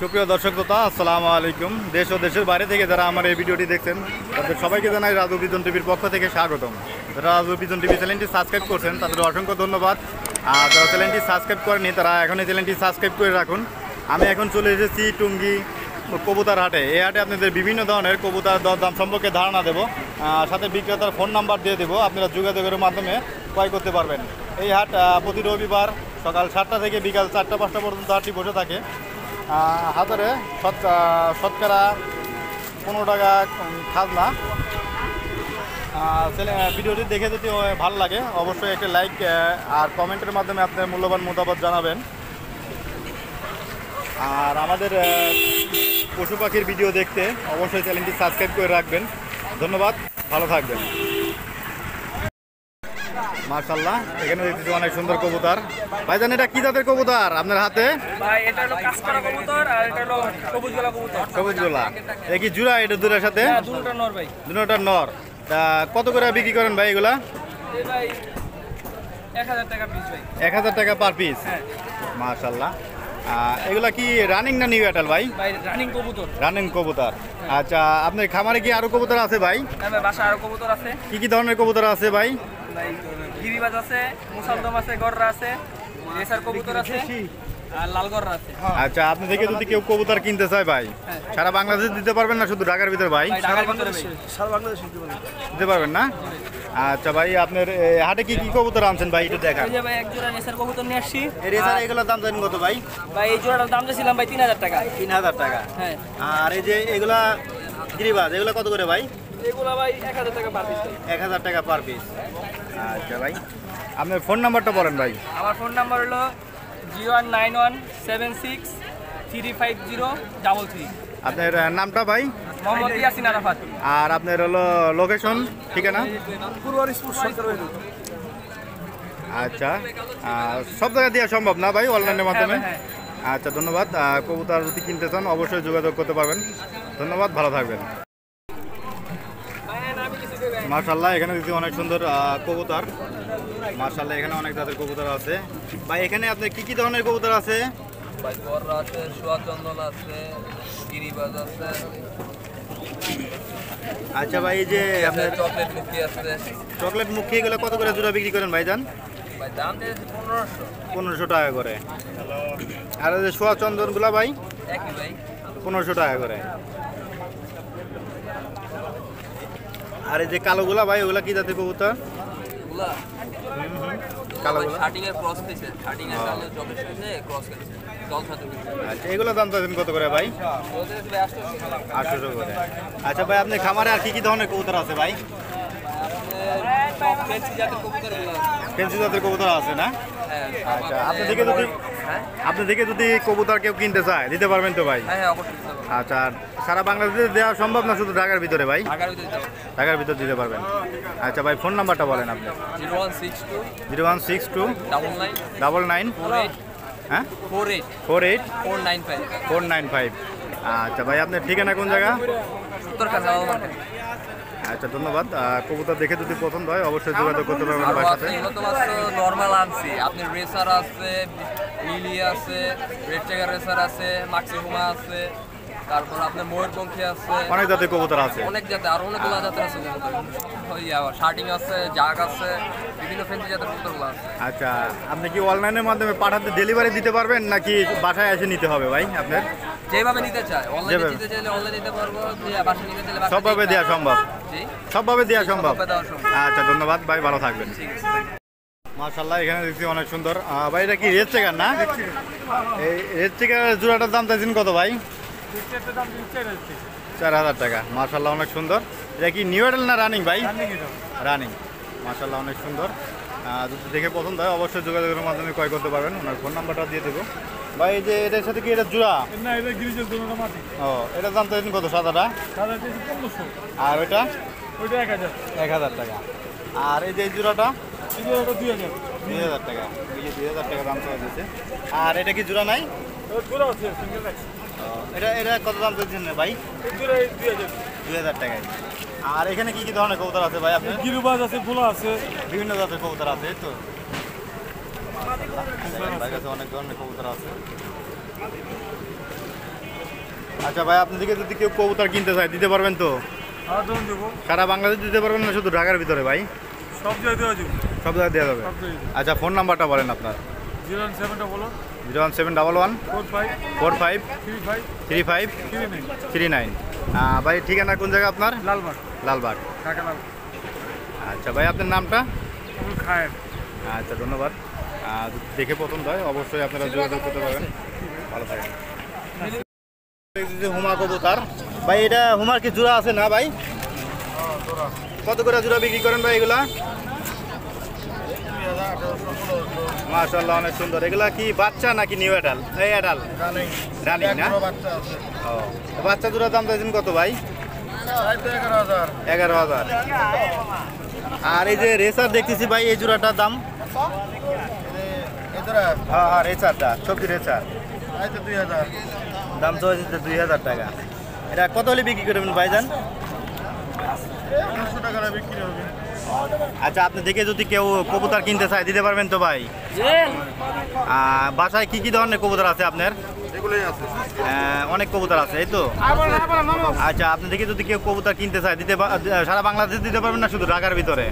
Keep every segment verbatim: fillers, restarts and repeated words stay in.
সুপ্রিয় দর্শক শ্রোতা, আসসালামু আলাইকুম। দেশ ও দেশের বাইরে থেকে যারা আমার এই ভিডিওটি দেখছেন তাদের সবাইকে জানাই রাজু পিজন টিভির পক্ষ থেকে স্বাগতম। যারা রাজু পিজন টিভি চ্যানেলটি সাবস্ক্রাইব করছেন তাদের অসংখ্য ধন্যবাদ। আর যারা চ্যানেলটি সাবস্ক্রাইব করেনি তারা এখন এই চ্যানেলটি সাবস্ক্রাইব করে রাখুন। আমি এখন চলে এসেছি টুঙ্গি কবুতর হাটে। এই হাটে আপনাদের বিভিন্ন ধরনের কবুতর দাম সম্পর্কে ধারণা দেবো, সাথে বিক্রেতার ফোন নাম্বার দিয়ে দেবো, আপনারা যোগাযোগের মাধ্যমে ক্রয় করতে পারবেন। এই হাট প্রতি রবিবার সকাল সাতটা থেকে বিকাল চারটা পাঁচটা পর্যন্ত হাটটি বসে থাকে। হাজারে শতকরা পনেরো টাকা খাজনা। ভিডিওটি দেখে যদি ভালো লাগে অবশ্যই একটা লাইক আর কমেন্টের মাধ্যমে আপনার মূল্যবান মতামত জানাবেন। আর আমাদের পশু পাখির ভিডিও দেখতে অবশ্যই চ্যানেলটি সাবস্ক্রাইব করে রাখবেন। ধন্যবাদ, ভালো থাকবেন। মাশাআল্লাহ, এখানে দেখতেছি অনেক সুন্দর কবুতর। ভাইজান, এটা কি জাতের কবুতর আপনার হাতে? ভাই এটা হলো কাঁচকড়া কবুতর আর এটা হলো সবুজ গলা কবুতর। সবুজ গলা, এ কি জোড়া? এটা দুটোর সাথে? হ্যাঁ, দুটোটা নর ভাই। দুটোটা নর। তা কত করে বিক্রি করেন ভাই এগুলা? এই ভাই এক হাজার টাকা পিস ভাই। এক হাজার টাকা পার পিস। হ্যাঁ মাশাআল্লাহ। এগুলা কি রানিং না নিউ অ্যাডাল ভাই? ভাই রানিং কবুতর। রানিং কবুতর। আচ্ছা, আপনার খামারে কি আরো কবুতর আছে ভাই? হ্যাঁ ভাই, বাসায় আরো কবুতর আছে। কি কি ধরনের কবুতর আছে ভাই? ভাই গিরিবাজ আছে, মুসালদম আছে, গররা আছে, রেসার কবুতর আছে আর লাল গররা আছে। আচ্ছা, আপনি থেকে যদি কেউ কবুতর কিনতে চায় ভাই, সারা বাংলাদেশে দিতে পারবেন না শুধু ঢাকার ভিতর ভাই? ঢাকার ভিতরে ভাই, সারা বাংলাদেশে দিতে পারবেন না? আচ্ছা ভাই, আপনার হাটে কি কি কবুতর আনছেন ভাই একটু দেখান। এই যে ভাই এক জোড়া রেসার কবুতর নিয়ে আসছি। এই রেসার এগুলোর দাম জানেন কত ভাই? ভাই এই জোড়াটার দাম দিয়েছিলাম ভাই তিন হাজার টাকা। তিন হাজার টাকা। হ্যাঁ। আর এই যে এগুলা গিরিবাজ, এগুলো কত করে ভাই? এগুলা ভাই এক হাজার টাকা পার পিস। এক হাজার টাকা পার পিস। আচ্ছা ভাই, আপনার ফোন নাম্বারটা বলেন ভাই। আমার ফোন নাম্বার হলো zero one nine one seven six three five zero double three. আপনার নামটা ভাই? মোহাম্মদ ইয়াসিন আরাফাত। আর আপনার হলো লোকেশন, ঠিকানা? আচ্ছা, সব জায়গায় দেওয়া সম্ভব না ভাই অনলাইনের মাধ্যমে? আচ্ছা, ধন্যবাদ। কবুতর যদি কিনতে চান অবশ্যই যোগাযোগ করতে পারবেন। ধন্যবাদ, ভালো থাকবেন। মাশাআল্লাহ, এখানে দেখছি অনেক সুন্দর কবুতর। মাশাআল্লাহ, এখানে অনেক জাতের কবুতর আছে ভাই। এখানে আপনার কি কি ধরনের কবুতর আছে? ভাই গররা আছে, সোয়াচন্দন আছে, গিরিবাজ আছে। আচ্ছা ভাই, এই যে আপনার চকলেট মুখী আছে। চকলেট মুখী, এগুলো কত করে জোড়া বিক্রি করেন ভাইজান? ভাই দাম দিয়েছে পনেরোশো। পনেরোশো টাকা করে। আর এই যে সোয়া চন্দনগুলা ভাই? একই ভাই, পনেরোশো টাকা করে। আর এই যে কালোগুলা ভাই, ওগুলা কি জাতের কবুতর? এগুলা কালোগুলা? শার্টিং এর ক্রস দিয়েছে, শার্টিং এর কালো চকলেট দিয়েছে, ক্রস করেছে জল সাথে। আচ্ছা, এগুলো দাম চাচ্ছেন কত করে ভাই? আটশোশো করে। আচ্ছা ভাই, আপনি খামারে আর কি কি ধরনের কবুতর আছে ভাই? ফেন্সি জাতের কবুতরগুলো আছে। ফেন্সি জাতের কবুতর আছে না? হ্যাঁ। আচ্ছা, আপনি দেখে যদি হ্যাঁ আপনি দেখে যদি কবুতর কেউ কিনতে চায় দিতে পারবেন তো ভাই? হ্যাঁ হ্যাঁ, অবশ্যই দিতে পারবো। আচ্ছা, আর সারা বাংলাদেশে দেওয়া সম্ভব না শুধু ঢাকার ভিতরে ভাই? ঢাকার ভিতরে দিতে পারবো। ঢাকার ভিতর দিতে পারবেন। আচ্ছা ভাই, ফোন নাম্বারটা বলেন আপনি। Zero one six two zero one six two double nine double nine four eight হ্যাঁ four eight four eight four nine five. Four nine five. আচ্ছা ভাই, আপনার ঠিকানা কোন জায়গা? উত্তর কাছা। আচ্ছা, ধন্যবাদ। কবুতর দেখে যদি পছন্দ হয় অবশ্যই যোগাযোগ করতে পারবেন আমার সাথে। নর্মাল আনছি, আপনি রেসার আছে, লিলি আছে, রেড চেকার রেসার আছে, মাক্সিমা আছে, তারপর আপনার ময়ূরপঙ্খী আছে, অনেক জাতের কবুতর আছে। অনেক জাতের, আর অনেকগুলো জাতের আছে। শার্টিং আছে, জাগ আছে, বিভিন্ন ফ্যান্সি জাতের কবুতরগুলো আছে। আচ্ছা, আপনি কি অনলাইনের মাধ্যমে পাঠাতে ডেলিভারি দিতে পারবেন নাকি বাসায় এসে নিতে হবে ভাই আপনার? যেভাবে নিতে চায়, অনলাইনে দিতে চাইলে অনলাইনে দিতে পারবো, বাসায় নিতে চাইলে বাসায়। সবভাবে দেওয়া সম্ভব? জি, সবভাবে দেওয়া সম্ভব। সবভাবে দেওয়া সম্ভব। আচ্ছা, ধন্যবাদ ভাই, ভালো থাকবেন। ঠিক আছে। মাশাআল্লাহ, এখানে দেখছি অনেক সুন্দর। ভাই, এটা কি রেড চেকার না? এই রেড চেকারের জোড়াটার দাম চাইছেন কত ভাই? চার হাজার টাকা। মাশাআল্লাহ, অনেক সুন্দর। এটা কি নিউ অ্যাডাল না রানিং ভাই? রানিং। মাশাআল্লাহ, অনেক সুন্দর। যদি দেখে পছন্দ হয় অবশ্যই যোগাযোগের মাধ্যমে ক্রয় করতে পারবেন। ওনার ফোন নাম্বারটা দিয়ে দেবো ভাই। এই যে এটার সাথে কি এটা জোড়া? না, এটা গিরিজের জন্য মাটি। ও, এটার দাম চাইছেন কত? সাদাটা? সাদা কেজি পনেরোশো। আর ওইটা? ওইটা এক হাজার। এক হাজার টাকা। আর এই যে এই জোড়াটা? এই যে ওটা দুই হাজার। দুই হাজার টাকা। এই যে দুই হাজার টাকা দাম চাওয়া দিয়েছে। আর এটা কি জোড়া নাই? জোড়া আছে, সিঙ্গেল আছে। এটা এটা কত দাম চাইছেন ভাই? এই জোড়া দুই হাজার। দুই হাজার টাকায়। আর এখানে কি কি ধরনের কবুতর আছে ভাই আপনার? গিরিবাজ আছে, ভোলা আছে, বিভিন্ন জাতের কবুতর আছে তো? ভাই কাছে অনেক ধরনের কবুতর আছে। আচ্ছা ভাই, আপনি থেকে যদি কেউ কবুতর কিনতে চায় দিতে পারবেন তো? আর ধরুন দেবো সারা বাংলাদেশ দিতে পারবেন না শুধু ঢাকার ভিতরে ভাই? সব জায়গায় দেওয়া যাবে। সব জায়গায় দেওয়া যাবে। সব জায়গায় আচ্ছা, ফোন নাম্বারটা বলেন আপনার। Zero one seven double one zero one seven double one four five four five three five three five three nine three nine. ভাই ঠিকানা কোন জায়গা আপনার? লালবাগ লালবাগ। ঢাকা লাল আচ্ছা ভাই, আপনার নামটা? খায়ের। আচ্ছা, ধন্যবাদ। আহ, দেখে পছন্দ হয় অবশ্যই আপনারা যোগাযোগ করতে পারবেন। ভালো থাকেন। এই যে হুমা কবুতর ভাই, এটা হুমার কি জোড়া আছে না ভাই? কত করে জোড়া বিক্রি করেন ভাই এগুলা? মাশাআল্লাহ, অনেক সুন্দর। এগুলা কি বাচ্চা নাকি নিউ অ্যাডাল? এই অ্যাডাল রানিং না? ও, বাচ্চা জোড়া দাম চাইছেন কত ভাই? এগারো হাজার। আর এই যে রেসার দেখতেছি ভাই, এই জোড়াটার দাম? হ্যাঁ হ্যাঁ, রেসারটা, সবজি রেসার দাম তো হচ্ছে দুই হাজার টাকা। এটা কত হলে বিক্রি করবেন ভাইজান? আচ্ছা, আপনি দেখে যদি কেউ কবুতর কিনতে চায় দিতে পারবেন তো ভাই? আহ, বাসায় কি কি ধরনের কবুতর আছে আপনার? আহ, অনেক কবুতর আছে, এই তো। আচ্ছা, আপনি দেখে যদি কেউ কবুতর কিনতে চায় দিতে পা- সারা বাংলাদেশে দিতে পারবেন না শুধু ঢাকার ভিতরে?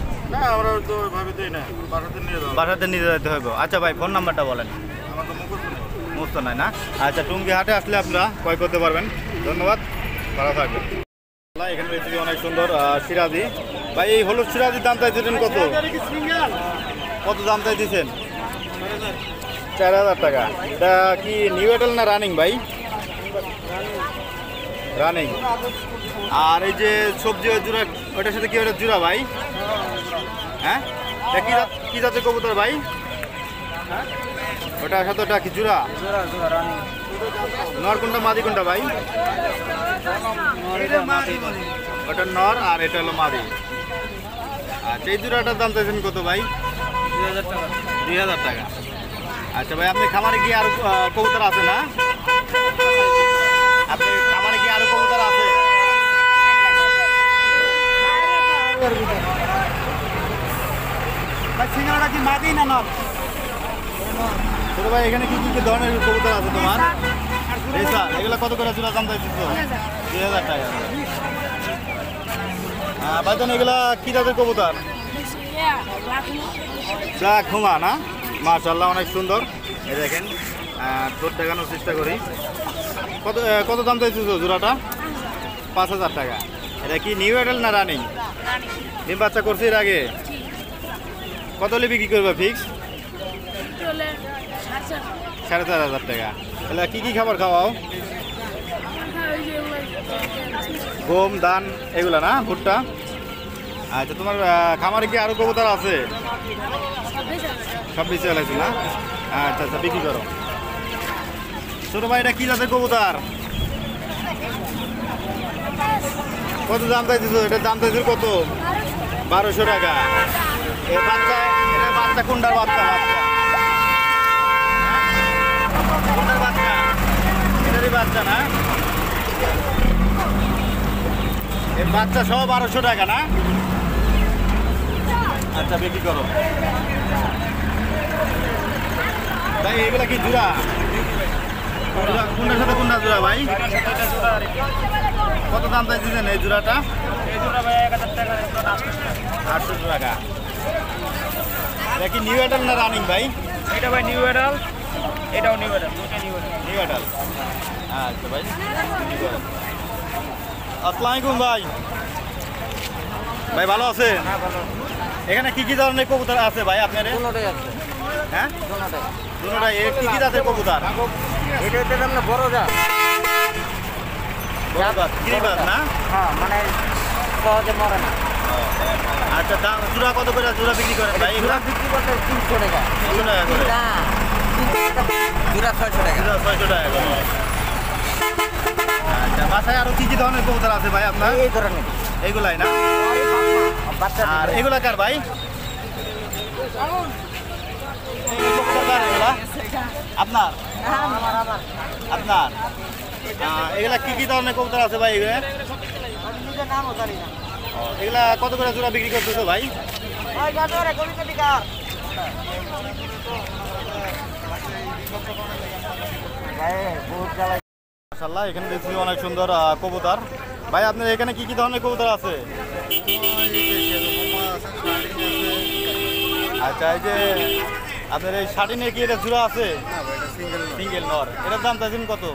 বাসাতে নিয়ে যেতে হবে। আচ্ছা ভাই, ফোন নাম্বারটা বলেন। মুস্ত নাই না? আচ্ছা, টুঙ্গি হাটে আসলে আপনারা ক্রয় করতে পারবেন। ধন্যবাদ, ভালো থাকবেন। এখানে রয়েছে অনেক সুন্দর আহ, সিরাজি ভাই। এই হলুদ সিরাজির দাম চাইছেন কত? কত দাম চাইতেছেন? চার হাজার টাকা। এটা কি নিউ অ্যাডাল না রানিং ভাই? রানিং। আর এই যে সবজি জোড়া, ওইটার সাথে কি ওটা জোড়া ভাই? হ্যাঁ, এটা কি জাত- কি জাতের কবুতর ভাই? ওটার সাথে ওটা কি জোড়া? নর কোনটা মাদি কোনটা ভাই? ওটা নর আর এটা হলো মাদি। আচ্ছা, এই জোড়াটার দাম চাইছেন কত ভাই? দুই হাজার টাকা। আচ্ছা ভাই, আপনি খামারে গিয়ে আরো আহ, কবুতর আছে না? আপনি খামারে গিয়ে আরো কবুতর আছে? সিঙ্গাড়া কি মাদি না নর? ছোট ভাই, এখানে কি কি কি ধরনের কবুতর আছে তোমার? রেসার, এগুলো কত করে জোড়া দাম চাইছিস? দুই হাজার টাকা। হ্যাঁ ভাইজান, এগুলা কি জাতের কবুতর? ব্ল্যাক হুমা না? মাশাআল্লাহ, অনেক সুন্দর। এই দেখেন, ঠোঁট দেখানোর চেষ্টা করি। কত কত দাম চাইছিস জোড়াটা? পাঁচ হাজার টাকা। এটা কি নিউ অ্যাডাল না রানিং? ডিম বাচ্চা করছে এর আগে? কত হলে বিক্রি করবে ফিক্স? সাড়ে চার হাজার টাকা। তাহলে কি কি খাবার খাওয়াও? গম, ধান, এগুলা না, ভুট্টা? আচ্ছা, তোমার আহ, খামারে কি আরো কবুতর আছে? সব বেশি লাগছে না? আচ্ছা আচ্ছা, বিক্রি করো। ছোট ভাই, এটা কি জাতের কবুতর? কত দাম চাইছিস? এটার দাম চাইছিস কত? বারোশো টাকা। এ বাচ্চা, এটা বাচ্চা কোনটার বাচ্চা? বাচ্চা কোনটার বাচ্চা? এটারই বাচ্চা না? এই বাচ্চা সহ বারোশো টাকা না? আচ্ছা, বিক্রি করো ভাই। এগুলা কি জোড়া? জোড়া কোনটার সাথে কোনটা জোড়া ভাই? কত দাম চাইছেন এই জোড়াটা? আটশো টাকা। এটা কি নিউ অ্যাডাল না রানিং ভাই? এটা ভাই নিউ অ্যাডাল, এটাও নিউ অ্যাডাল, দুটো নিউ অ্যাডাল। New adult. আচ্ছা ভাই, বিক্রি করো। আসসালামু আলাইকুম ভাই। ভাই ভালো আছেন? এখানে কি কি ধরনের কবুতর আছে ভাই আপনার? হ্যাঁ, দুটোটাই। এ কি কি জাতের কবুতর? এটা হচ্ছে আপনার বড় জাত, বড় জাত, গিরিবাজ না? হ্যাঁ, মানে সহজে মরে না। আচ্ছা, দাম জোড়া কত করে জোড়া বিক্রি করেন ভাই? এগুলো বিক্রি করতে তিনশো টাকা। তিনশো টাকা করে। জোড়া ছয়শো টাকা। জোড়া ছয়শো টাকা করে। আচ্ছা, বাসায় আরো কি কি ধরনের কবুতর আছে ভাই আপনার? এই ধরনের এইগুলাই না? বাচ্চা। আর এগুলা কার ভাই? এই কবুতর কার এগুলা? আপনার? আপনার? আহ, এগুলা কি কি ধরনের কবুতর আছে ভাই? এগুলা নিজের নামও জানি না। ও, এগুলা কত করে জোড়া বিক্রি করতেছো ভাই? ওই গাজরে কবিতা টিকা। ভাই বহুত জ্বালা। মাশাআল্লাহ, এখানে দেখছি অনেক সুন্দর আহ, কবুতর। ভাই আপনার এখানে কি কি ধরনের কবুতর আছে? আচ্ছা, এই যে আপনার এই শাটিনে কি এটা জোড়া আছে? সিঙ্গেল নর। এটার দাম চাইছেন কত?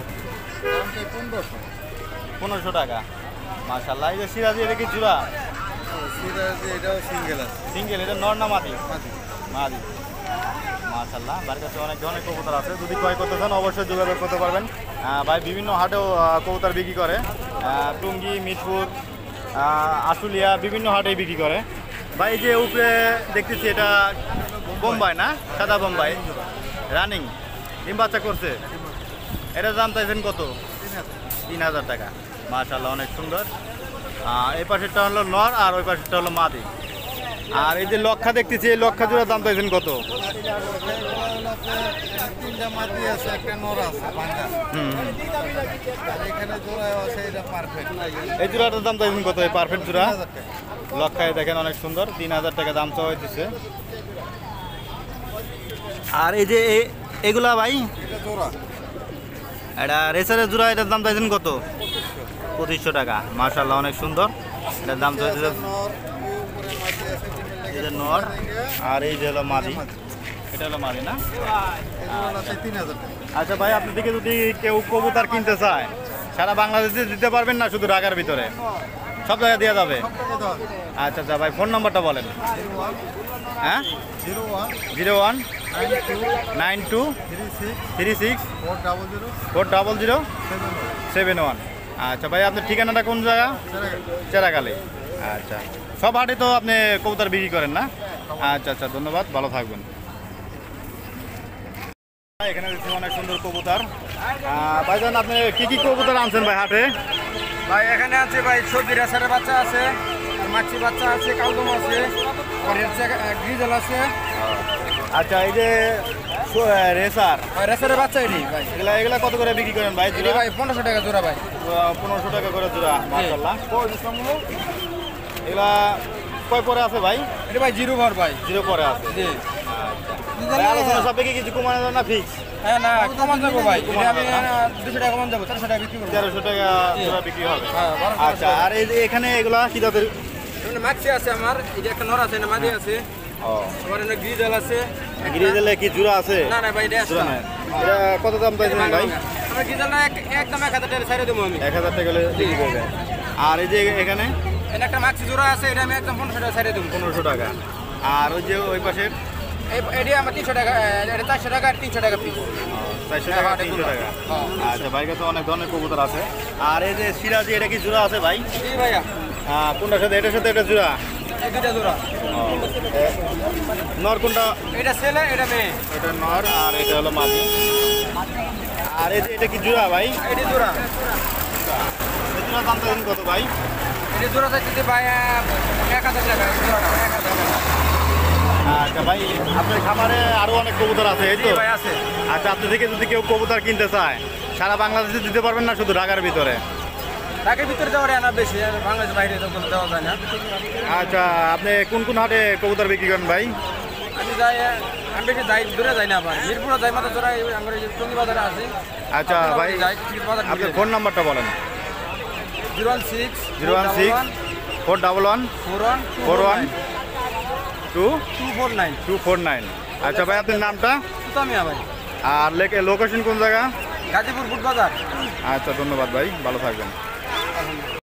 পনেরোশো টাকা। মাশাআল্লাহ, এই যে সিরাজি এটা কি জোড়া? সিঙ্গেল। এটা নর না মাদি? মাদি। মাশাআল্লাহ, বাড়ির কাছে অনেক ধরনের কবুতর আছে। যদি ক্রয় করতে চান অবশ্যই যোগাযোগ করতে পারবেন। আহ, ভাই বিভিন্ন হাটেও আহ, কবুতর বিক্রি করে। আহ, টুঙ্গি, মিরপুর, আহ, আশুলিয়া বিভিন্ন হাটেই বিক্রি করে। ভাই এই যে উপরে দেখতেছি এটা বোম্বাই না? সাদা বোম্বাই রানিং ডিম বাচ্চা করছে। এটার দাম চাইছেন কত? তিন হাজার টাকা। মাশাআল্লাহ, অনেক সুন্দর। আহ, এই পাশেরটা হলো নর আর ওই পাশেরটা হলো মাদি। আর এই যে লক্ষা দেখতেছি, এই লক্ষা জোড়ার দাম চাইছেন কত? হুম হুম। এই জোড়াটার দাম চাইছেন কত? এই পারফেক্ট জোড়া লক্ষায় দেখেন অনেক সুন্দর, তিন হাজার টাকা দাম চাওয়া হইতেছে। আর এই যে এ- এগুলা ভাই এটা রেসারের জোড়া, এটার দাম চাইছেন কত? পঁচিশশো টাকা। মাশাআল্লাহ, অনেক সুন্দর। এটার দাম চাইছে এই যে নর আর এই যে হলো মাদি। এটা হলো মাদি না? আচ্ছা ভাই, আপনি থেকে যদি কেউ কবুতর কিনতে চায় সারা বাংলাদেশে দিতে পারবেন না শুধু ঢাকার ভিতরে? সব জায়গায় দেওয়া যাবে? আচ্ছা আচ্ছা ভাই, ফোন নাম্বারটা বলেন। হ্যাঁ, zero one nine two three six four double zero seven one. আচ্ছা ভাই, আপনার ঠিকানাটা কোন জায়গা? চেরাকালে। আচ্ছা, সব হাটে তো আপনি কবুতর বিক্রি করেন না? আচ্ছা আচ্ছা, ধন্যবাদ, ভালো থাকবেন। এখানে দেখছি অনেক সুন্দর কবুতর। আহ, ভাইজান আপনি কি কি কবুতর আনছেন ভাই হাটে? ভাই এখানে আছে ভাই সবজি রেসারের বাচ্চা আছে, মাছি বাচ্চা আছে, কালদম আছে, গ্রিজল আছে। আচ্ছা, এই যে রেসার রেসারের বাচ্চা এটি ভাই, এগুলা এগুলা কত করে বিক্রি করেন ভাই? এটি ভাই পনেরোশো টাকা জোড়া ভাই। পনেরোশো টাকা করে জোড়া। মাশাআল্লাহ, এগুলা কয় পরে আছে ভাই? এটি ভাই জিরো ভর ভাই। জিরো পরে আছে। জি। ভাই, আলোচনা সাপেক্ষে কিছু কমানো যাবে না? ফিক্স হ্যাঁ না, কমান যাবো ভাই। এটা আমি দুশো টাকা কমান যাবো, চারশো টাকা বিক্রি করবো। তেরোশো টাকা জোড়া বিক্রি হবে। হ্যাঁ, বারোশো আচ্ছা, আর এই যে এখানে এগুলা কি জাতের? এখানে মাছি আছে আমার, এই যে একটা নর আছে, না মাদি আছে, ও, আবার এখানে গ্রিজল আছে। গ্রিজেলে কি জোড়া আছে? না না ভাই, এটা জোড়া নাই। এটা কত দাম চাইছেন ভাই? আমার গ্রিজল না এক- একদম এক হাজার টাকা ছাড়ে দেবো আমি। এক হাজার টাকা হলে বিক্রি করবেন। আর এই যে এখানে এখানে একটা মাছি জোড়া আছে, এটা আমি একদম পনেরোশো টাকা ছাড়ে দেবো। পনেরোশো টাকা। আর ওই যে ওই পাশের এই এটি আমার তিনশো টাকা, এটা চারশো টাকা আর তিনশো টাকা পিস। চারশো টাকা, তিনশো টাকা। আচ্ছা, ভাই কাছে অনেক ধরনের কবুতর আছে। আর এই যে সিরাজি, এটা কি জোড়া আছে ভাই? জি ভাইয়া, হ্যাঁ, কোনটার সাথে? এটার সাথে এটা জোড়া? এই দুইটা জোড়া। ও, এ- নর কোনটা? এটা ছেলে, এটা মেয়ে। এটা নর আর এটা হলো মাদি। আর এই যে এটা কি জোড়া ভাই? এটি জোড়া। এই জোড়ার দাম চাইছেন কত ভাই? এটি জোড়া চাইতে ভাই আহ, এক হাজার টাকা জোড়াটা, এক হাজার টাকা। আচ্ছা ভাই, আপনার খামারে আরো অনেক কবুতর আছে এই তো? জি ভাই, আছে। আচ্ছা, আপনি থেকে যদি কেউ কবুতর কিনতে চায় সারা বাংলাদেশে দিতে পারবেন না শুধু ঢাকার ভিতরে? ঢাকার ভিতরে দেওয়ার আনা বেশি, আর বাংলাদেশের বাইরে তো কোনো দেওয়া যায় না। আচ্ছা, আপনি কোন কোন হাটে কবুতর বিক্রি করেন ভাই? আমি যাই, আমি বেশি যাই, দূরে যাই না আবার, মিরপুরে যাই, মাত্র জোড়া আমার টঙ্গি বাজারে আছে। আচ্ছা ভাই, আপনার ফোন নাম্বারটা বলেন। Zero one six zero one six four double one four one four one two two four nine. Two four nine. আচ্ছা ভাই, আপনার নামটা সুতামিয়া ভাই, আর লোকেশন কোন জায়গা? গাজীপুর ফুট বাজার। আচ্ছা, ধন্যবাদ ভাই, ভালো থাকবেন।